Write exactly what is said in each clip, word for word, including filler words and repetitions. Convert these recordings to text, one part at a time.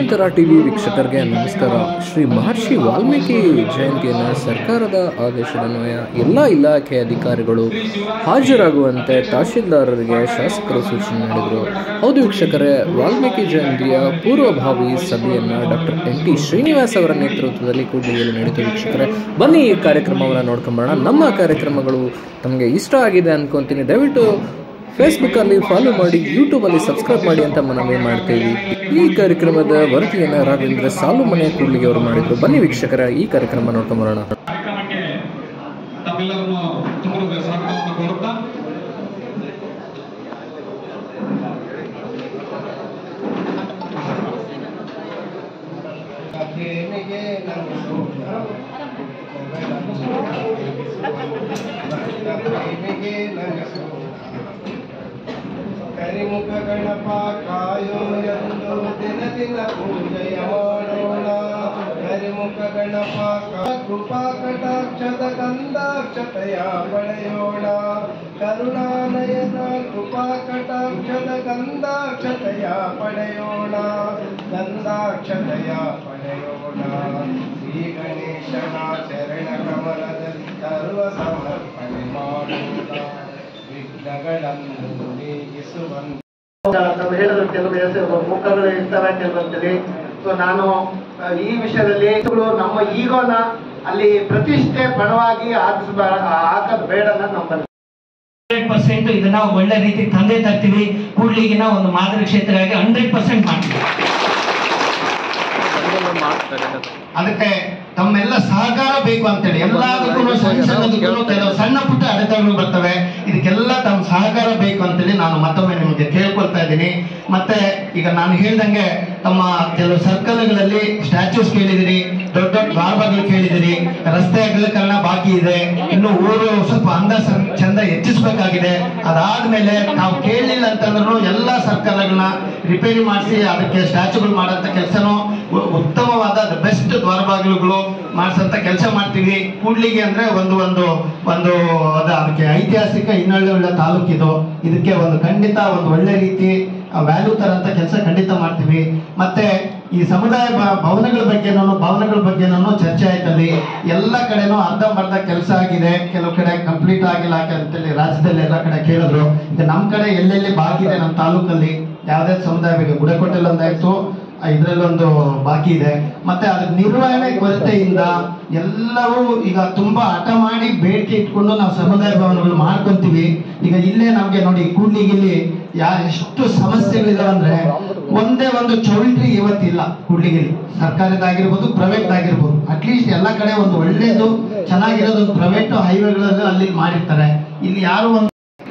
ಗ್ರಾಮಾಂತರ ಟಿವಿ ವೀಕ್ಷಕರಿಗೆ ನಮಸ್ಕಾರ. ಶ್ರೀ ಮಹರ್ಷಿ ವಾಲ್ಮೀಕಿ ಜಯಂತಿಯನ್ನು ಸರ್ಕಾರದ ಆದೇಶದನ್ವಯ ಎಲ್ಲ ಇಲಾಖೆ ಅಧಿಕಾರಿಗಳು ಹಾಜರಾಗುವಂತೆ ತಹಶೀಲ್ದಾರರಿಗೆ ಶಾಸಕರು ಸೂಚನೆ ನೀಡಿದರು. ಹೌದು ವೀಕ್ಷಕರೇ, ವಾಲ್ಮೀಕಿ ಜಯಂತಿಯ ಪೂರ್ವಭಾವಿ ಸಭೆಯನ್ನು ಡಾಕ್ಟರ್ ಎನ್ ಟಿ ಶ್ರೀನಿವಾಸ್ ಅವರ ನೇತೃತ್ವದಲ್ಲಿ ಕೂಡಲಿಗೆಯಲ್ಲಿ ನಡೀತು. ವೀಕ್ಷಕರೇ, ಬನ್ನಿ ಈ ಕಾರ್ಯಕ್ರಮವನ್ನು ನೋಡ್ಕೊಂಬರೋಣ. ನಮ್ಮ ಕಾರ್ಯಕ್ರಮಗಳು ತಮಗೆ ಇಷ್ಟ ಆಗಿದೆ ಅನ್ಕೊಂತೀನಿ. ದಯವಿಟ್ಟು ಫೇಸ್ಬುಕ್ಕಲ್ಲಿ ಫಾಲೋ ಮಾಡಿ, ಯೂಟ್ಯೂಬಲ್ಲಿ ಸಬ್ಸ್ಕ್ರೈಬ್ ಮಾಡಿ ಅಂತ ಮನವಿ ಮಾಡ್ತೀವಿ. ಈ ಕಾರ್ಯಕ್ರಮದ ವರದಿಯನ್ನು ರಾಘವೇಂದ್ರ ಸಾಲು ಮನೆ ಕೂಡ್ಲಿಗೆ ಅವರು ಮಾಡಿದ್ರು. ಬನ್ನಿ ವೀಕ್ಷಕರ, ಈ ಕಾರ್ಯಕ್ರಮ ನೋಡ್ಕೊಂಬರೋಣ. ಕರಿಮುಖ ಗಣಪ ಕಾಯೋ ಎಂದು ದಿನ ದಿನ ಪೂಜೆಯ ಮಾಡೋಣ. ಕರಿಮುಖ ಗಣಪ ಕೃಪಾ ಕಟಾಕ್ಷದ ಕಂದಾಕ್ಷತೆಯ ಪಡೆಯೋಣ. ಕರುಣಾನಯನ ಕೃಪಾ ಕಟಾಕ್ಷದ ಕಂದಾಕ್ಷತೆಯ ಪಡೆಯೋಣ. ಕಂದಾಕ್ಷತೆಯ ಪಡೆಯೋಣ. ಶ್ರೀ ಗಣೇಶನ ಚರಣ ಕಮಲದಲ್ಲಿ ಸರ್ವ ಸಮರ್ಪಣೆ ಮಾಡೋಣ. ವಿಘ್ನಗಳನ್ನು ನೀಗಿಸುವಂತ ಹೇಳಿದ್ರು. ಕೆಲವು ಮುಖಗಳು ಇರ್ತಾರೆ ಕೆಲವೊಂದ್ಸಲಿ. ಸೊ ನಾನು ಈ ವಿಷಯದಲ್ಲಿ ನಮ್ಮ ಈಗೋನ ಅಲ್ಲಿ ಪ್ರತಿಷ್ಠೆ ಪಣವಾಗಿ ಹಾಕಿಸ್ಬಾರ ಹಾಕೋದು ಬೇಡ ನಮ್ಮಲ್ಲಿ ಹಂಡ್ರೆಡ್ ಪರ್ಸೆಂಟ್ ಇದನ್ನ ಒಳ್ಳೆ ರೀತಿ ತಂದೆ ತರ್ತೀವಿ. ಕೂಡ್ಲಿಗಿನ ಒಂದು ಮಾದರಿ ಕ್ಷೇತ್ರ ಆಗಿ ಹಂಡ್ರೆಡ್ ಪರ್ಸೆಂಟ್ ಮಾಡ್ತೀವಿ. ಅದಕ್ಕೆ ತಮ್ಮೆಲ್ಲ ಸಹಕಾರ ಬೇಕು ಅಂತೇಳಿ ಎಲ್ಲದಕ್ಕೂ ಸಣ್ಣ ಸಣ್ಣದಕ್ಕೂ ಕೆಲವು ಸಣ್ಣ ಪುಟ್ಟ ಅಡೆತಡೆಗಳು ಬರ್ತವೆ. ಇದಕ್ಕೆಲ್ಲ ತಮ್ಮ ಸಹಕಾರ ಬೇಕು ಅಂತೇಳಿ ನಾನು ಮತ್ತೊಮ್ಮೆ ನಿಮಗೆ ಕೇಳ್ಕೊಳ್ತಾ ಇದ್ದೀನಿ. ಮತ್ತೆ ಈಗ ನಾನು ಹೇಳ್ದಂಗೆ ತಮ್ಮ ಕೆಲವು ಸರ್ಕಲ್ಗಳಲ್ಲಿ ಸ್ಟ್ಯಾಚ್ಯೂಸ್ ಕೇಳಿದಿರಿ, ದೊಡ್ಡ ದೊಡ್ಡ ದ್ವಾರಬಾಗಿಲು ಕೇಳಿದಿರಿ, ರಸ್ತೆ ಅಗಲೀಕರಣ ಬಾಕಿ ಇದೆ, ಇನ್ನು ಊರು ಸ್ವಲ್ಪ ಅಂದ ಚಂದ ಹೆಚ್ಚಿಸ್ಬೇಕಾಗಿದೆ. ಅದಾದ್ಮೇಲೆ ನಾವು ಕೇಳಲಿಲ್ಲ ಅಂತಂದ್ರೂ ಎಲ್ಲಾ ಸರ್ಕಲ್ಗಳನ್ನ ರಿಪೇರಿ ಮಾಡಿಸಿ ಅದಕ್ಕೆ ಸ್ಟ್ಯಾಚ್ಯೂಗಳು ಮಾಡೋಂಥ ಕೆಲಸನೂ ಉತ್ತಮವಾದ ಬೆಸ್ಟ್ ದ್ವಾರಬಾಗಿಲುಗಳು ಮಾಡಿಸಂತ ಕೆಲಸ ಮಾಡ್ತೀವಿ. ಕೂಡ್ಲಿಗೆ ಅಂದ್ರೆ ಒಂದು ಒಂದು ಒಂದು ಅದಕ್ಕೆ ಐತಿಹಾಸಿಕ ಹಿನ್ನೆಲೆ ತಾಲೂಕಿದು. ಇದಕ್ಕೆ ಒಂದು ಖಂಡಿತ ಒಂದು ಒಳ್ಳೆ ರೀತಿ ವ್ಯಾಲ್ಯೂ ತರಂತ ಕೆಲಸ ಖಂಡಿತ ಮಾಡ್ತೀವಿ. ಮತ್ತೆ ಈ ಸಮುದಾಯ ಭವನಗಳ ಬಗ್ಗೆನೂ ಭವನಗಳ ಬಗ್ಗೆನೂ ಚರ್ಚೆ ಆಯ್ತಲ್ಲಿ. ಎಲ್ಲ ಕಡೆನೂ ಅರ್ಧಂಬರ್ಧ ಕೆಲಸ ಆಗಿದೆ, ಕೆಲವು ಕಡೆ ಕಂಪ್ಲೀಟ್ ಆಗಿಲ್ಲ ಅಂತೇಳಿ ರಾಜ್ಯದಲ್ಲಿ ಎಲ್ಲ ಕಡೆ ಕೇಳಿದ್ರು. ಈಗ ನಮ್ಮ ಕಡೆ ಎಲ್ಲೆಲ್ಲಿ ಬಾಕಿ ಇದೆ ನಮ್ಮ ತಾಲೂಕಲ್ಲಿ ಯಾವುದೇ ಸಮುದಾಯ ಬಗ್ಗೆ ಗುಡಕೋಟೆಲ್ ಒಂದಾಯ್ತು, ಇದರಲ್ಲೊಂದು ಬಾಕಿ ಇದೆ. ಮತ್ತೆ ಅದ್ರ ನಿರ್ವಹಣೆ ಕೊರತೆಯಿಂದ ಎಲ್ಲವೂ ಈಗ ತುಂಬಾ ಹಠ ಮಾಡಿ ಬೇಡಿಕೆ ಇಟ್ಕೊಂಡು ನಾವು ಸಮುದಾಯ ಭವನಗಳು ಮಾಡ್ಕೊಂತೀವಿ. ಈಗ ಇಲ್ಲೇ ನಮ್ಗೆ ನೋಡಿ ಕೂಡ್ಲಿಗಿಲ್ಲಿ ಯಾ ಎಷ್ಟು ಸಮಸ್ಯೆಗಳಿದಾವೆ ಅಂದ್ರೆ ಒಂದೇ ಒಂದು ಚೌಲ್ಟ್ರಿ ಇವತ್ತಿಲ್ಲ ಕೂಡ್ಲಿಗಿಲ್ಲಿ. ಸರ್ಕಾರದಾಗಿರ್ಬೋದು, ಪ್ರೈವೇಟ್ ಆಗಿರ್ಬೋದು. ಅಟ್ಲೀಸ್ಟ್ ಎಲ್ಲ ಕಡೆ ಒಂದು ಒಳ್ಳೇದು ಚೆನ್ನಾಗಿರೋದು ಒಂದು ಪ್ರೈವೇಟ್ ಹೈವೇಗಳಲ್ಲಿ ಅಲ್ಲಿ ಮಾಡಿರ್ತಾರೆ. ಇಲ್ಲಿ ಯಾರು ಒಂದು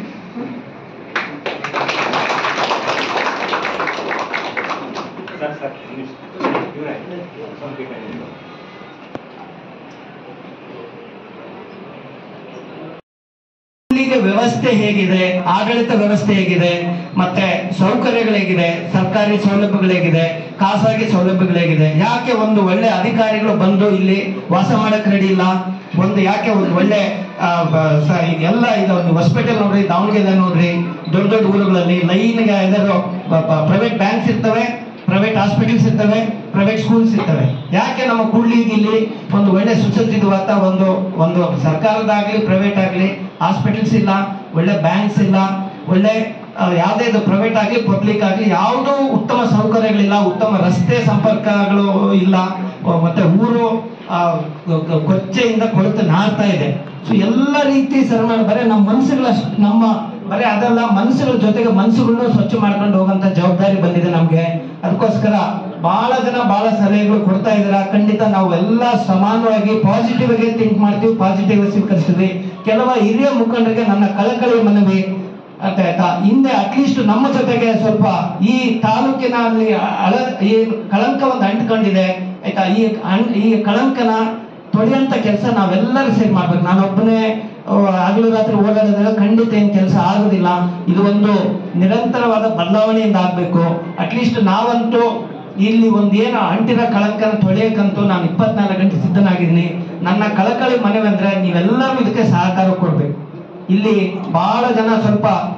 ವ್ಯವಸ್ಥೆ ಹೇಗಿದೆ, ಆಡಳಿತ ವ್ಯವಸ್ಥೆ ಹೇಗಿದೆ, ಮತ್ತೆ ಸೌಕರ್ಯಗಳು ಹೇಗಿದೆ, ಸರ್ಕಾರಿ ಸೌಲಭ್ಯಗಳು ಹೇಗಿದೆ, ಖಾಸಗಿ ಸೌಲಭ್ಯಗಳು ಹೇಗಿದೆ. ಯಾಕೆ ಒಂದು ಒಳ್ಳೆ ಅಧಿಕಾರಿಗಳು ಬಂದು ಇಲ್ಲಿ ವಾಸ ಮಾಡಕ್ ರೆಡಿ ಇಲ್ಲ? ಒಂದು ಯಾಕೆ ಒಂದು ಒಳ್ಳೆ ಎಲ್ಲ ಈಗ ಒಂದು ಹಾಸ್ಪಿಟಲ್ ನೋಡ್ರಿ, ದಾವಣಗೆರೆ ನೋಡ್ರಿ, ದೊಡ್ಡ ದೊಡ್ಡ ಊರುಗಳಲ್ಲಿ ಲೈನ್ಗೆ ಪ್ರೈವೇಟ್ ಬ್ಯಾಂಕ್ಸ್ ಇರ್ತವೆ, ಪ್ರೈವೇಟ್ ಹಾಸ್ಪಿಟಲ್ಸ್ ಇರ್ತವೆ, ಪ್ರೈವೇಟ್ ಸ್ಕೂಲ್ಸ್ ಇರ್ತವೆ. ಯಾಕೆ ನಮ್ಮ ಕೂಡ್ಲಿಗೆ ಇಲ್ಲಿ ಒಂದು ಒಳ್ಳೆ ಸುಸಜ್ಜಿತವಾದ ಒಂದು ಒಂದು ಸರ್ಕಾರದಾಗ್ಲಿ ಪ್ರೈವೇಟ್ ಆಗ್ಲಿ ಹಾಸ್ಪಿಟಲ್ಸ್ ಇಲ್ಲ, ಒಳ್ಳೆ ಬ್ಯಾಂಕ್ಸ್ ಇಲ್ಲ, ಒಳ್ಳೆ ಯಾವುದೇ ಇದು ಪ್ರೈವೇಟ್ ಆಗಲಿ ಪಬ್ಲಿಕ್ ಆಗಲಿ ಯಾವುದೂ ಉತ್ತಮ ಸೌಕರ್ಯಗಳಿಲ್ಲ, ಉತ್ತಮ ರಸ್ತೆ ಸಂಪರ್ಕಗಳು ಇಲ್ಲ. ಮತ್ತೆ ಊರು ಕೊಚ್ಚೆಯಿಂದ ಕೊಳೆತು ನಾರ್ತಾ ಇದೆ. ಸೊ ಎಲ್ಲ ರೀತಿ ಸರ್ವ ಬರೀ ನಮ್ಮ ಮನಸ್ಸುಗಳ ನಮ್ಮ ಬರೀ ಅದೆಲ್ಲ ಮನಸ್ಸುಗಳ ಜೊತೆಗೆ ಮನಸ್ಸುಗಳನ್ನ ಸ್ವಚ್ಛ ಮಾಡ್ಕೊಂಡು ಹೋಗಂತ ಜವಾಬ್ದಾರಿ ಬಂದಿದೆ ನಮ್ಗೆ. ಅದಕ್ಕೋಸ್ಕರ ಬಹಳ ಜನ ಬಹಳ ಸಲಹೆಗಳು ಕೊಡ್ತಾ ಇದಾರ. ಖಂಡಿತ ನಾವು ಎಲ್ಲ ಸಮಾನವಾಗಿ ಪಾಸಿಟಿವ್ ಆಗಿ ಥಿಂಕ್ ಮಾಡ್ತೀವಿ, ಪಾಸಿಟಿವ್ ಸ್ವೀಕರಿಸ್ತೀವಿ. ಕೆಲವು ಹಿರಿಯ ಮುಖಂಡರಿಗೆ ನನ್ನ ಕಳಕಳಿ ಮನವಿ ಅಂತ ಆಯ್ತಾ, ಹಿಂದೆ ಅಟ್ಲೀಸ್ಟ್ ನಮ್ಮ ಜೊತೆಗೆ ಸ್ವಲ್ಪ ಈ ತಾಲೂಕಿನಲ್ಲಿ ಅಳ ಈ ಕಳಂಕ ಒಂದು ಅಂಟ್ಕೊಂಡಿದೆ ಆಯ್ತಾ. ಈ ಈ ಕಳಂಕನ ತೊಳೆಯಂತ ಕೆಲಸ ನಾವೆಲ್ಲರೂ ಸೇರಿ ಮಾಡ್ಬೇಕು. ನಾನೊಬ್ಬನೇ ಹಗಲು ರಾತ್ರಿ ಓಡಾಡೋದ್ರಿಂದ ಖಂಡಿತ ಏನ್ ಕೆಲಸ ಆಗೋದಿಲ್ಲ. ಇದು ಒಂದು ನಿರಂತರವಾದ ಬದಲಾವಣೆಯಿಂದ ಆಗ್ಬೇಕು. ಅಟ್ಲೀಸ್ಟ್ ನಾವಂತೂ ಇಲ್ಲಿ ಒಂದೇನು ಅಂಟಿನ ಕಳಂಕನ ತೊಳೆಯಕ್ಕಂತೂ ನಾನು ಇಪ್ಪತ್ನಾಲ್ಕು ಗಂಟೆ ಸಿದ್ಧನಾಗಿದ್ದೀನಿ. ನನ್ನ ಕಳಕಳಿ ಮನವಿ ಅಂದ್ರೆ ನೀವೆಲ್ಲರೂ ಇದಕ್ಕೆ ಸಹಕಾರ ಕೊಡ್ಬೇಕು. ಇಲ್ಲಿ ಬಹಳ ಜನ ಸ್ವಲ್ಪ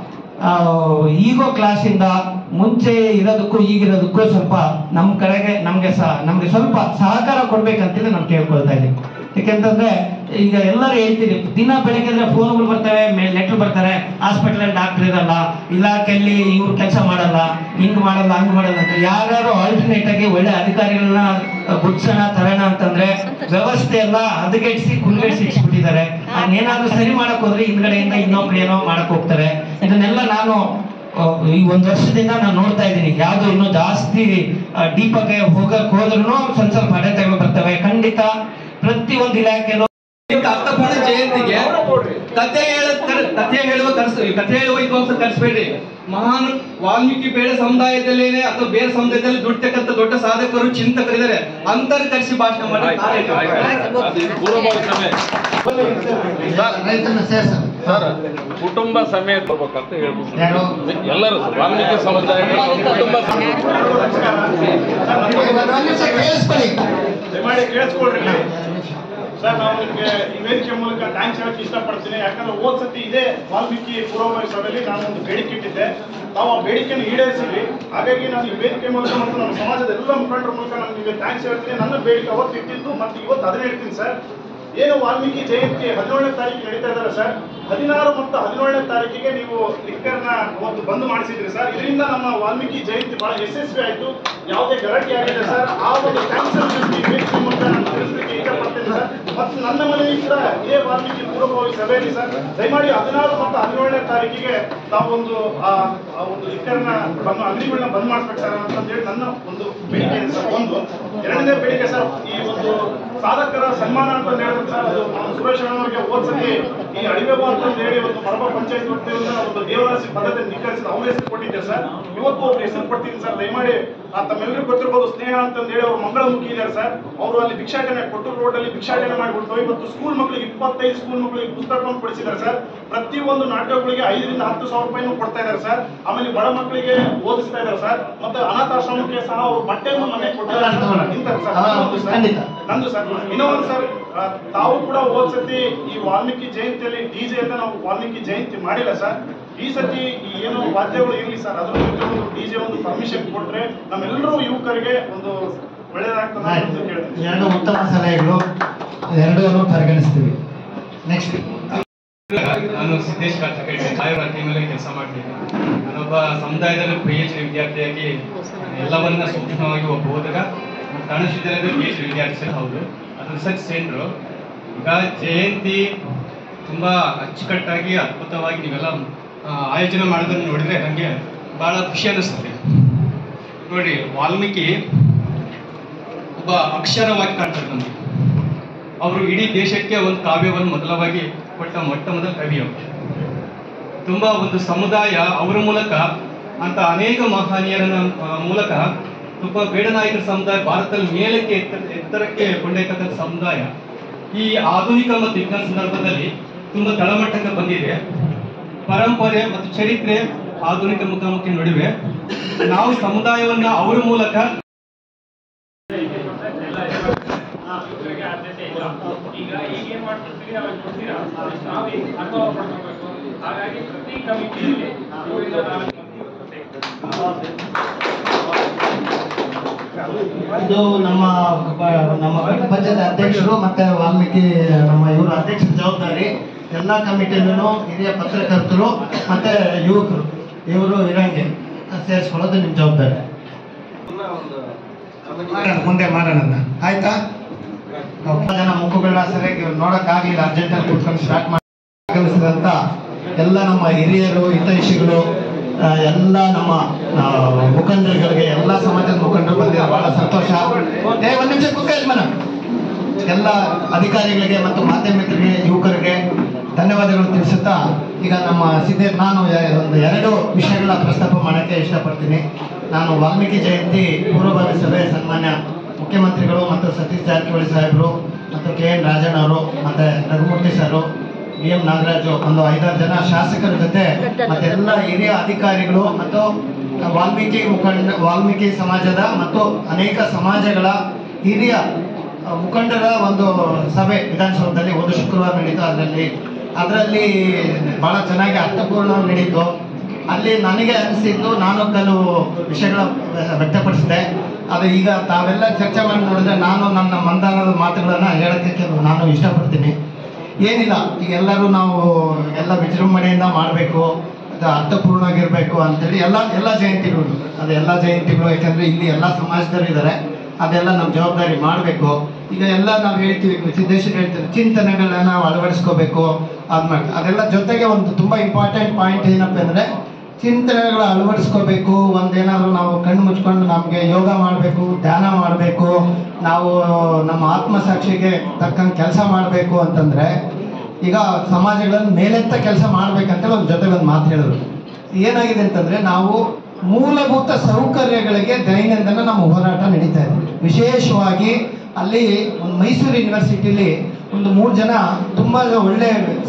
ಈಗೋ ಕ್ಲಾಸಿಂದ ಮುಂಚೆ ಇರೋದಕ್ಕೂ ಈಗಿರೋದಕ್ಕೂ ಸ್ವಲ್ಪ ನಮ್ಮ ಕಡೆಗೆ ನಮಗೆ ಸಹ ನಮಗೆ ಸ್ವಲ್ಪ ಸಹಕಾರ ಕೊಡ್ಬೇಕಂತೇಳಿ ನಾನು ಕೇಳ್ಕೊಳ್ತಾ ಇದ್ದೀನಿ. ಯಾಕೆಂತಂದ್ರೆ ಈಗ ಎಲ್ಲರೂ ಹೇಳ್ತೀರಿ, ದಿನ ಬೆಳಿಗ್ಗೆ ಅಂದ್ರೆ ಫೋನ್ಗಳು ಬರ್ತವೆ, ಲೆಟ್ರ್ ಬರ್ತಾರೆ, ಹಾಸ್ಪಿಟಲ್ ಡಾಕ್ಟರ್ ಇರಲ್ಲ, ಇಲಾಖೆಯಲ್ಲಿ ಇವ್ರು ಕೆಲಸ ಮಾಡಲ್ಲ, ಹಿಂಗ್ ಮಾಡಲ್ಲ ಹಂಗ್ ಮಾಡಲ್ಲ ಅಂತ. ಯಾರ್ಯಾರು ಆಲ್ಟರ್ನೇಟ್ ಆಗಿ ಒಳ್ಳೆ ಅಧಿಕಾರಿಗಳನ್ನ ಗುಡ್ಸೋಣ ತರೋಣ ಅಂತಂದ್ರೆ ವ್ಯವಸ್ಥೆ ಎಲ್ಲ ಹದಗೆಡಿಸಿ ಕುಲ್ಗೆಡಿಸಿ ಇಟ್ಬಿಟ್ಟಿದ್ದಾರೆ. ಅದನ್ನೇನಾದ್ರೂ ಸರಿ ಮಾಡಕ್ ಹೋದ್ರೆ ಹಿಂದ್ಗಡೆಯಿಂದ ಇನ್ನೊಬ್ರು ಏನೋ ಮಾಡಕ್ ಹೋಗ್ತಾರೆ. ಇದನ್ನೆಲ್ಲ ನಾನು ಈ ಒಂದ್ ವರ್ಷದಿಂದ ನಾನು ನೋಡ್ತಾ ಇದ್ದೀನಿ. ಯಾವ್ದು ಇನ್ನೂ ಜಾಸ್ತಿ ಡೀಪಾಗೆ ಹೋಗಕ್ ಹೋದ್ರೂ ಸ್ವಲ್ಪ ಸ್ವಲ್ಪ ಅಡೆತಡೆಗಳು ಬರ್ತವೆ. ಖಂಡಿತ ಪ್ರತಿ ಒಂದು ಇಲಾಖೆಯಲ್ಲೂ ಅರ್ಥಪೂರ್ಣ ಜಯಂತಿಗೆ ಕಥೆ ಹೇಳ ಕಥೆ ಹೇಳುವ ಕರ್ಸ್ ಕಥೆ ಹೇಳುವ ವಿದ್ವಾಂಸ ಕರ್ಸ್ಬೇಡ್ರಿ. ಮಹಾನ್ ವಾಲ್ಮೀಕಿ ಬೇರೆ ಸಮುದಾಯದಲ್ಲೇನೆ ಅಥವಾ ಬೇರೆ ಸಮುದಾಯದಲ್ಲಿ ದುಡ್ತಕ್ಕಂಥ ದೊಡ್ಡ ಸಾಧಕರು ಚಿಂತಕರಿದ್ದಾರೆ, ಅಂತರ್ ಕರೆಸಿ ಭಾಷಣ ಮಾಡಿ ಕುಟುಂಬ ಸಮೇತ ಬರ್ಬೇಕಂತ ಹೇಳ್ಬೋದು. ಎಲ್ಲರೂ ವಾಲ್ಮೀಕಿ ಸಮುದಾಯ ಕುಟುಂಬ ಕೇಳಿಸ್ಕೊಳ್ರಿ ಸರ್. ನಾವು ನಿಮಗೆ ಈ ವೇದಿಕೆ ಮೂಲಕ ಥ್ಯಾಂಕ್ಸ್ ಹೇಳಕ್ಕೆ ಇಷ್ಟಪಡ್ತೀನಿ. ಯಾಕಂದ್ರೆ ಹೋದ್ ಸತಿ ಇದೇ ವಾಲ್ಮೀಕಿ ಪೂರ್ವಭಾವಿ ಸಭೆಯಲ್ಲಿ ನಾನು ಒಂದು ಬೇಡಿಕೆ ಇಟ್ಟಿದ್ದೆ, ನಾವು ಆ ಬೇಡಿಕೆಯನ್ನು ಈಡೇರಿಸಿದ್ವಿ. ಹಾಗಾಗಿ ನಾನು ಈ ವೇದಿಕೆ ಮೂಲಕ ಮತ್ತು ನಮ್ಮ ಸಮಾಜದ ಎಲ್ಲ ಮುಖಂಡರ ಮೂಲಕ ನಾನು ನಿಮಗೆ ಥ್ಯಾಂಕ್ಸ್ ಹೇಳ್ತೀನಿ. ನನ್ನ ಬೇಡಿಕೆ ಅವತ್ತು ಇಟ್ಟಿದ್ದು ಮತ್ತು ಇವತ್ತು ಅದನ್ನೇ ಹೇಳ್ತೀನಿ ಸರ್. ಏನು ವಾಲ್ಮೀಕಿ ಜಯಂತಿ ಹದಿನೇಳನೇ ತಾರೀಕಿಗೆ ನಡೀತಾ ಇದ್ದಾರೆ ಸರ್, ಹದಿನಾರು ಮತ್ತು ಹದಿನೇಳನೇ ತಾರೀಕಿಗೆ ನೀವು ಲಿಕ್ಕರ್ನ ಒಂದು ಬಂದ್ ಮಾಡಿಸಿದ್ರಿ ಸರ್. ಇದರಿಂದ ನಮ್ಮ ವಾಲ್ಮೀಕಿ ಜಯಂತಿ ಬಹಳ ಯಶಸ್ವಿ ಆಯಿತು, ಯಾವುದೇ ಗಲಾಟೆ ಆಗಿದೆ ಸರ್. ಆ ಒಂದು ಥ್ಯಾಂಕ್ಸ್ ವೇದಿಕೆ ಮೂಲಕ ನಾನು ತಿಳಿಸಲಿಕ್ಕೆ ಇಷ್ಟಪಡ್ತೇನೆ ಸರ್. ಮತ್ತು ನನ್ನ ಮನೆಯಲ್ಲಿ ಕೂಡ ಇದೇ ವಾಲ್ಮೀಕಿ ಪೂರ್ವಭಾವಿ ಸಭೆಯಲ್ಲಿ ಸರ್, ದಯಮಾಡಿ ಹದಿನಾರು ಮತ್ತು ಹದಿನೇಳನೇ ತಾರೀಕಿಗೆ ತಾವೊಂದು ಆ ಒಂದು ಲಿಕ್ಕರ್ನ ಬಂದು ಅಂಗಡಿಗಳನ್ನ ಬಂದ್ ಮಾಡಿಸ್ಬೇಕು ಸರ್ ಅಂತಂದೇಳಿ ನನ್ನ ಒಂದು ಬೇಡಿಕೆ ಇದೆ ಸರ್. ಒಂದು ಎರಡನೇ ಬೇಡಿಕೆ ಸರ್, ಈ ಒಂದು ಸಾಧಕರ ಸನ್ಮಾನ ಅಂತ ಹೇಳಿದ್ರೆ ಸರ್, ಅದು ಸುರೇಶ್ ಅವರಿಗೆ ಹೋದ್ ಸತಿ ಈ ಅಡಿವೆಬೋ ಅಂತ ಹೇಳಿ ಒಂದು ಮರಬ ಪಂಚಾಯತ್ ವತಿಯಿಂದ ಒಂದು ದೇವರಾಸಿ ಪದ್ಧತಿ ನಿಖರಿಸಿದ ಅವ್ರ ಹೆಸರು ಕೊಟ್ಟಿದ್ದೆ ಸರ್. ಇವತ್ತು ಒಬ್ರು ಹೆಸರು ಕೊಡ್ತೀನಿ ಸರ್. ದಯಮಾಡಿ ತಮ್ಮೆಲ್ಲರಿಗೂ ಗೊತ್ತಿರ್ಬೋದು, ಸ್ನೇಹ ಅಂತ ಹೇಳಿ ಅವ್ರು ಮಂಗಳಮುಖಿ ಇದ್ದಾರೆ ಸರ್. ಅವರು ಅಲ್ಲಿ ಭಿಕ್ಷಾಟನೆ ಕೊಟ್ಟೂರು ರೋಡ್ ಅಲ್ಲಿ ಭಿಕ್ಷಾಟನೆ ಮಾಡಿಬಿಟ್ಟು ಇವತ್ತು ಸ್ಕೂಲ್ ಮಕ್ಕಳಿಗೆ ಇಪ್ಪತ್ತೈದು ಸ್ಕೂಲ್ ಮಕ್ಕಳಿಗೆ ಪುಸ್ತಕವನ್ನು ಕೊಡಿಸಿದ್ದಾರೆ ಸರ್. ಪ್ರತಿ ಒಂದು ನಾಟಕಗಳಿಗೆ ಐದರಿಂದ ಹತ್ತು ಸಾವಿರ ರೂಪಾಯಿನೂ ಕೊಡ್ತಾ ಇದ್ದಾರೆ ಸರ್. ಆಮೇಲೆ ಬಡ ಮಕ್ಕಳಿಗೆ ಓದಿಸ್ತಾ ಇದ್ದಾರೆ ಸರ್. ಮತ್ತೆ ಅನಾಥಾಶ್ರಮಕ್ಕೆ ಸಹ ಅವರು ಬಟ್ಟೆಯನ್ನು ಮನೆ ಕೊಟ್ಟಿದ್ದಾರೆ ನಂದು ಸರ್. ಇನ್ನೊಂದು ಸರ್, ತಾವು ಕೂಡ ಹೋದ್ ಸತಿ ಈ ವಾಲ್ಮೀಕಿ ಜಯಂತಿಯಲ್ಲಿ ಡಿಜೆ ಅಂತ ನಾವು ವಾಲ್ಮೀಕಿ ಜಯಂತಿ ಮಾಡಿಲ್ಲ ಸರ್. ಈ ಸತಿ ಏನು ವಾದ್ಯಗಳು ಇರಲಿ ಸರ್, ಅದ್ರ ಜೊತೆ ಒಂದು ಡಿಜೆ ಒಂದು ಪರ್ಮಿಷನ್ ಕೊಟ್ರೆ ನಮ್ಮೆಲ್ಲರೂ ಯುವಕರಿಗೆ ಒಂದು ಒಳ್ಳೆಯದಾಗ್ತದೆ ಅಂತ ಹೇಳ್ತೀನಿ. ಎರಡು ಉತ್ತಮ ಸಲಹೆಗಳು, ಎರಡೂ ಪರಿಗಣಿಸ್ತೀವಿ. ನೆಕ್ಸ್ಟ್ ನಾನು ಸಿದ್ದೇಶ್ ಕಾಟಕಳ್ಳಿ ಸಾವಿರ ಟೀಮಲ್ಲಿ ಕೆಲಸ ಮಾಡ್ತೀನಿ. ನಾನೊಬ್ಬ ಸಮುದಾಯದಲ್ಲಿ ಪಿ ಎಚ್ ಡಿ ವಿದ್ಯಾರ್ಥಿಯಾಗಿ ಎಲ್ಲವನ್ನ ಸೂಕ್ಷ್ಮವಾಗಿ ಒಬ್ಬ ಓದಗ ವಿದ್ಯಾಲಯದಲ್ಲಿ ಪಿ ಎಚ್ ಡಿ ವಿದ್ಯಾರ್ಥಿ ಸರ್. ಹೌದು, ಅದು ರಿಸರ್ಚ್ ಸೆಂಟ್ರು. ಈಗ ಜಯಂತಿ ತುಂಬ ಅಚ್ಚುಕಟ್ಟಾಗಿ ಅದ್ಭುತವಾಗಿ ನೀವೆಲ್ಲ ಆಯೋಜನೆ ಮಾಡೋದನ್ನು ನೋಡಿದರೆ ನನಗೆ ಭಾಳ ಖುಷಿ ಅನ್ನಿಸ್ತದೆ. ನೋಡಿ, ವಾಲ್ಮೀಕಿ ಒಬ್ಬ ಅಕ್ಷರವಾಗಿ ಕಾಣ್ತಾರೆ ನಮಗೆ. ಅವರು ಇಡೀ ದೇಶಕ್ಕೆ ಒಂದು ಕಾವ್ಯವನ್ನು ಮೊದಲವಾಗಿ ಕೊಟ್ಟ ಮೊಟ್ಟ ಮೊದಲ ಕವಿ ಅವರು. ತುಂಬ ಒಂದು ಸಮುದಾಯ ಅವರ ಮೂಲಕ ಅಂತ ಅನೇಕ ಮಹನೀಯರ ಮೂಲಕ ತುಂಬ ಬೇಡನಾಯಕರ ಸಮುದಾಯ ಭಾರತದಲ್ಲಿ ಮೇಲಕ್ಕೆ ಎತ್ತ ಎತ್ತರಕ್ಕೆ ಕೊಂಡೊಯ್ತಕ್ಕಂಥ ಸಮುದಾಯ ಈ ಆಧುನಿಕ ಮತ್ತು ವಿಜ್ಞಾನ ಸಂದರ್ಭದಲ್ಲಿ ತುಂಬ ತಳಮಟ್ಟಕ್ಕೆ ಬಂದಿದೆ. ಪರಂಪರೆ ಮತ್ತು ಚರಿತ್ರೆ ಆಧುನಿಕ ಮುಖಾಮುಖಿ ನಡುವೆ ನಾವು ಸಮುದಾಯವನ್ನ ಅವರ ಮೂಲಕ ಈಗ ಈಗ ಏನ್ ಮಾಡ್ತಿರ್ತೀವಿ ಅವಾಗ ಗೊತ್ತಿರ ನಾವು ಅನುಭವ ಪಡ್ಕೋಬೇಕು. ಹಾಗಾಗಿ ಪ್ರತಿ ಕಮಿಟಿಯಲ್ಲಿ ಇದು ನಮ್ಮ ನಮ್ಮ ಪಂಚಾಯತ್ ಅಧ್ಯಕ್ಷರು ಮತ್ತೆ ವಾಲ್ಮೀಕಿ ನಮ್ಮ ಇವರು ಅಧ್ಯಕ್ಷರ ಜವಾಬ್ದಾರಿ. ಎಲ್ಲ ಕಮಿಟಿಯಲ್ಲೂ ಹಿರಿಯ ಪತ್ರಕರ್ತರು ಮತ್ತೆ ಯುವಕರು ಇವರು ಇರಂಗೆ ಸೇರಿಸ್ಕೊಳ್ಳೋದು ನಿಮ್ಮ ಜವಾಬ್ದಾರಿ. ಮುಂದೆ ಮಾಡೋಣ ಆಯ್ತಾ? ಜನ ಮುಖಗಳನ್ನ ಸರಿಯಾಗಿ ನೋಡೋಕ್ಕಾಗಲಿಲ್ಲ, ಅರ್ಜೆಂಟಲ್ಲಿ ಕೂತ್ಕೊಂಡು ಸ್ಟಾರ್ಟ್ ಮಾಡಿ ಆಗಮಿಸಿದಂಥ ಎಲ್ಲ ನಮ್ಮ ಹಿರಿಯರು, ಹಿತೈಷಿಗಳು, ಎಲ್ಲ ನಮ್ಮ ಮುಖಂಡರುಗಳಿಗೆ, ಎಲ್ಲ ಸಮಾಜದ ಮುಖಂಡರು ಬಂದಿರೋ ಬಹಳ ಸಂತೋಷ. ಏ ಒಂದು ನಿಮಿಷ ಕುತ್ಕೊಳ್ಳಿ ಮೇಡಮ್. ಎಲ್ಲ ಅಧಿಕಾರಿಗಳಿಗೆ ಮತ್ತು ಮಾಧ್ಯಮಿಕರಿಗೆ, ಯುವಕರಿಗೆ ಧನ್ಯವಾದಗಳು ತಿಳಿಸುತ್ತಾ ಈಗ ನಮ್ಮ ಸಿದ್ದೇ ನಾನು ಒಂದು ಎರಡು ವಿಷಯಗಳ ಪ್ರಸ್ತಾಪ ಮಾಡೋಕ್ಕೆ ಇಷ್ಟಪಡ್ತೀನಿ. ನಾನು ವಾಲ್ಮೀಕಿ ಜಯಂತಿ ಪೂರ್ವಭಾವಿ ಸಭೆ ಸನ್ಮಾನ್ಯ ಮುಖ್ಯಮಂತ್ರಿಗಳು ಮತ್ತು ಸತೀಶ್ ಜಾರಕಿಹೊಳಿ ಸಾಹೇಬರು ಮತ್ತು ಕೆ ಎನ್ ರಾಜಣ್ಣ ಅವರು ಮತ್ತು Raghumurthy sir, B M Nagaraju, ಒಂದು ಐದಾರು ಜನ ಶಾಸಕರ ಜೊತೆ ಮತ್ತೆ ಎಲ್ಲ ಹಿರಿಯ ಅಧಿಕಾರಿಗಳು ಮತ್ತು ವಾಲ್ಮೀಕಿ ಮುಖಂಡ ವಾಲ್ಮೀಕಿ ಸಮಾಜದ ಮತ್ತು ಅನೇಕ ಸಮಾಜಗಳ ಹಿರಿಯ ಮುಖಂಡರ ಒಂದು ಸಭೆ ವಿಧಾನಸೌಧದಲ್ಲಿ ಒಂದು ಶುಕ್ರವಾರ ನಡೀತು. ಅದರಲ್ಲಿ ಅದರಲ್ಲಿ ಬಹಳ ಚೆನ್ನಾಗಿ ಅರ್ಥಪೂರ್ಣ ನಡೀತು. ಅಲ್ಲಿ ನನಗೆ ಅನಿಸಿದ್ದು ನಾನು ಕೆಲವು ವಿಷಯಗಳ ವ್ಯಕ್ತಪಡಿಸಿದೆ. ಅದು ಈಗ ತಾವೆಲ್ಲ ಚರ್ಚೆ ಮಾಡಿ ನೋಡಿದ್ರೆ ನಾನು ನನ್ನ ಮಂದಾನದ ಮಾತುಗಳನ್ನು ಹೇಳೋಕ್ಕೆ ಕೆಲವು ನಾನು ಇಷ್ಟಪಡ್ತೀನಿ. ಏನಿಲ್ಲ, ಈಗ ಎಲ್ಲರೂ ನಾವು ಎಲ್ಲ ವಿಜೃಂಭಣೆಯಿಂದ ಮಾಡಬೇಕು, ಅದು ಅರ್ಥಪೂರ್ಣವಾಗಿರಬೇಕು ಅಂತೇಳಿ ಎಲ್ಲ ಎಲ್ಲ ಜಯಂತಿಗಳು ಅದು ಎಲ್ಲ ಜಯಂತಿಗಳು ಯಾಕಂದರೆ ಇಲ್ಲಿ ಎಲ್ಲ ಸಮಾಜದವರು ಇದ್ದಾರೆ, ಅದೆಲ್ಲ ನಮ್ಮ ಜವಾಬ್ದಾರಿ ಮಾಡಬೇಕು. ಈಗ ಎಲ್ಲ ನಾವು ಹೇಳ್ತೀವಿ, ಸಿದ್ದೇಶ್ವರ ಹೇಳ್ತೀವಿ, ಚಿಂತನೆಗಳನ್ನ ನಾವು ಅಳವಡಿಸ್ಕೋಬೇಕು ಅದ್ಮಾಡಿ. ಅದೆಲ್ಲ ಜೊತೆಗೆ ಒಂದು ತುಂಬ ಇಂಪಾರ್ಟೆಂಟ್ ಪಾಯಿಂಟ್ ಏನಪ್ಪ ಅಂದರೆ ಚಿಂತನೆಗಳ ಅಳವಡಿಸ್ಕೋಬೇಕು. ಒಂದೇನಾದರೂ ನಾವು ಕಣ್ಣು ಮುಚ್ಕೊಂಡು ನಮಗೆ ಯೋಗ ಮಾಡಬೇಕು, ಧ್ಯಾನ ಮಾಡಬೇಕು, ನಾವು ನಮ್ಮ ಆತ್ಮಸಾಕ್ಷಿಗೆ ತಕ್ಕಂಗೆ ಕೆಲಸ ಮಾಡಬೇಕು ಅಂತಂದರೆ ಈಗ ಸಮಾಜಗಳನ್ನು ಮೇಲೆತ್ತ ಕೆಲಸ ಮಾಡಬೇಕಂತ ಒಂದು ಜೊತೆಗೆ ಒಂದು ಮಾತು ಹೇಳಿದ್ರು. ಏನಾಗಿದೆ ಅಂತಂದರೆ ನಾವು ಮೂಲಭೂತ ಸೌಕರ್ಯಗಳಿಗೆ ದೈನಂದಿನ ನಮ್ಮ ಹೋರಾಟ ನಡೀತಾ ಇದೆ. ವಿಶೇಷವಾಗಿ ಅಲ್ಲಿ ಒಂದು ಮೈಸೂರು ಯೂನಿವರ್ಸಿಟಿಲಿ ಒಂದು ಮೂರು ಜನ ತುಂಬ ಒಳ್ಳೆ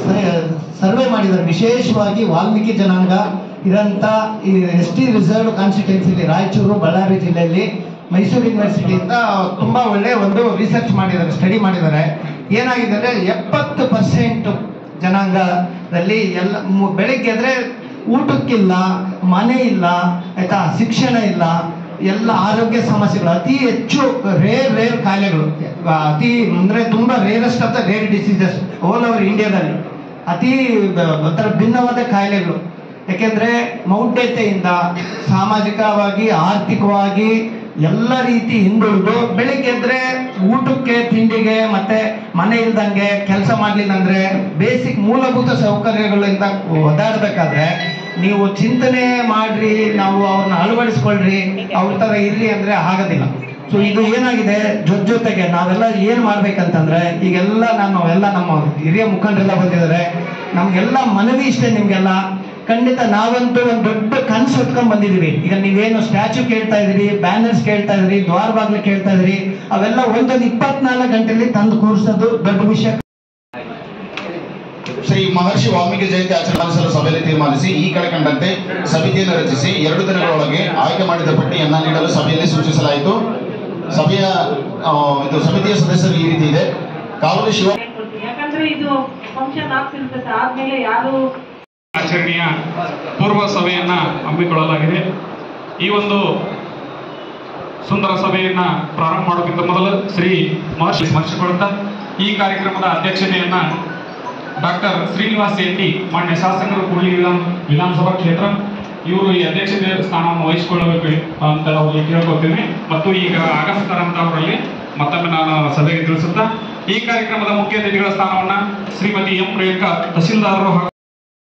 ಸರ್ವೆ ಮಾಡಿದ್ದಾರೆ. ವಿಶೇಷವಾಗಿ ವಾಲ್ಮೀಕಿ ಜನಾಂಗ ಇರೋಂಥ ಈ S T reserve constituency Raichur Ballari ಜಿಲ್ಲೆಯಲ್ಲಿ ಮೈಸೂರು ಯೂನಿವರ್ಸಿಟಿಯಿಂದ ತುಂಬ ಒಳ್ಳೆ ಒಂದು ರಿಸರ್ಚ್ ಮಾಡಿದ್ದಾರೆ, ಸ್ಟಡಿ ಮಾಡಿದ್ದಾರೆ. ಏನಾಗಿದೆ ಅಂದರೆ ಎಪ್ಪತ್ತು ಪರ್ಸೆಂಟ್ ಜನಾಂಗದಲ್ಲಿ ಎಲ್ಲ ಬೆಳಗ್ಗೆ ಅಂದರೆ ಊಟಕ್ಕಿಲ್ಲ, ಮನೆ ಇಲ್ಲ, ಆಯ್ತಾ, ಶಿಕ್ಷಣ ಇಲ್ಲ, ಎಲ್ಲ ಆರೋಗ್ಯ ಸಮಸ್ಯೆಗಳು, ಅತಿ ಹೆಚ್ಚು ರೇರ್ ರೇರ್ ಕಾಯಿಲೆಗಳು, ಅತಿ ಅಂದರೆ ತುಂಬ rarest of the rare diseases all over ಇಂಡಿಯಾದಲ್ಲಿ ಅತಿ ಒಂಥರ ಭಿನ್ನವಾದ ಕಾಯಿಲೆಗಳು. ಯಾಕೆಂದರೆ ಮೌಢ್ಯತೆಯಿಂದ ಸಾಮಾಜಿಕವಾಗಿ ಆರ್ಥಿಕವಾಗಿ ಎಲ್ಲ ರೀತಿ ಹಿಂದುಳಿದು ಬೆಳಿಗ್ಗೆ ಎದ್ರೆ ಊಟಕ್ಕೆ ತಿಂಡಿಗೆ ಮತ್ತೆ ಮನೆ ಇಲ್ದಂಗೆ ಕೆಲಸ ಮಾಡಲಿಲ್ಲ ಅಂದರೆ ಬೇಸಿಕ್ ಮೂಲಭೂತ ಸೌಕರ್ಯಗಳಿಂದ ಒದ್ದಾಡಬೇಕಾದ್ರೆ ನೀವು ಚಿಂತನೆ ಮಾಡ್ರಿ, ನಾವು ಅವ್ರನ್ನ ಅಳವಡಿಸ್ಕೊಳ್ರಿ, ಅವ್ರ ಥರ ಇರ್ರಿ ಅಂದರೆ ಆಗೋದಿಲ್ಲ. ಸೊ ಇದು ಏನಾಗಿದೆ, ಜೊತೆ ಜೊತೆಗೆ ನಾವೆಲ್ಲ ಏನು ಮಾಡ್ಬೇಕಂತಂದ್ರೆ ಈಗೆಲ್ಲ ನಾನು ಎಲ್ಲ ನಮ್ಮ ಹಿರಿಯ ಮುಖಂಡರೆಲ್ಲ ಬಂದಿದ್ದಾರೆ, ನಮಗೆಲ್ಲ ಮನವಿ ಇಷ್ಟೇ ನಿಮಗೆಲ್ಲ. ಖಂಡಿತ ನಾವಂತೂ ಒಂದು ದೊಡ್ಡ ಕನಸು ಹೊತ್ಕೊಂಡ್ ಬಂದಿದ್ದೀವಿ. ಈಗ ನೀವೇನು ಸ್ಟ್ಯಾಚ್ಯೂ ಕೇಳ್ತಾ ಇದ್ರಿ, ಬ್ಯಾನರ್ಸ್ ಕೇಳ್ತಾ ಇದ್ರಿ, ದ್ವಾರ ಬಾಗ್ಲು ಕೇಳ್ತಾ ಇದ್ರಿ, ಅವೆಲ್ಲ ಒಂದೊಂದು ಇಪ್ಪತ್ನಾಲ್ಕು ಗಂಟೆಯಲ್ಲಿ ತಂದು ಕೂರಿಸೋದು ದೊಡ್ಡ ವಿಷಯ. ಶ್ರೀ ಮಹರ್ಷಿ ವಾಲ್ಮೀಕಿ ಜಯಂತಿ ಆಚರಿಸಲು ಸಭೆಯಲ್ಲಿ ತೀರ್ಮಾನಿಸಿ ಈ ಕೆಳಕಂಡಂತೆ ಸಮಿತಿಯನ್ನು ರಚಿಸಿ ಎರಡು ದಿನಗಳೊಳಗೆ ಆಯ್ಕೆ ಮಾಡಿದ ಪಟ್ಟಿಯನ್ನು ನೀಡಲು ಸಭೆಯಲ್ಲಿ ಸೂಚಿಸಲಾಯಿತು. ಸಭೆಯ ಇದು ಸಮಿತಿಯ ಸದಸ್ಯರು ಈ ರೀತಿ ಇದೆ. ಕಾವಲಿ ಶಿವ ಯಾಕಂದ್ರೆ ಇದು ಫಂಕ್ಷನ್ ಆಗ್ತಿರ್ತದೆ, ಆದ್ಮೇಲೆ ಯಾರು ಆಚರಣೆಯ ಪೂರ್ವ ಸಭೆಯನ್ನ ಹಮ್ಮಿಕೊಳ್ಳಲಾಗಿದೆ. ಈ ಒಂದು ಸುಂದರ ಸಭೆಯನ್ನ ಪ್ರಾರಂಭ ಮಾಡೋಕ್ಕಿಂತ ಮೊದಲು ಶ್ರೀ ಮಹರ್ಷಿ ಸ್ಮರಿಸಿಕೊಳ್ಳುತ್ತಾ ಈ ಕಾರ್ಯಕ್ರಮದ ಅಧ್ಯಕ್ಷತೆಯನ್ನ ಡಾಕ್ಟರ್ ಶ್ರೀನಿವಾಸ್ ಶೆಟ್ಟಿ ಮಾನ್ಯ ಶಾಸಕರು ಕೂಡ್ಲಿ ವಿಧಾನ ವಿಧಾನಸಭಾ ಕ್ಷೇತ್ರ ಇವರು ಈ ಅಧ್ಯಕ್ಷತೆ ಸ್ಥಾನವನ್ನು ವಹಿಸಿಕೊಳ್ಳಬೇಕು ಅಂತ ಅವರಿಗೆ ಕೇಳ್ಕೊಳ್ತೇನೆ. ಮತ್ತು ಈಗ ಆಗಮಿಸ್ತಾರಂತ ಅವರಲ್ಲಿ ಮತ್ತೊಮ್ಮೆ ನಾನು ಸಭೆಗೆ ತಿಳಿಸುತ್ತಾ ಈ ಕಾರ್ಯಕ್ರಮದ ಮುಖ್ಯ ಅತಿಥಿಗಳ ಸ್ಥಾನವನ್ನ ಶ್ರೀಮತಿ ಎಂ ಪ್ರಿಯಾಂಕಾ ತಹಶೀಲ್ದಾರರು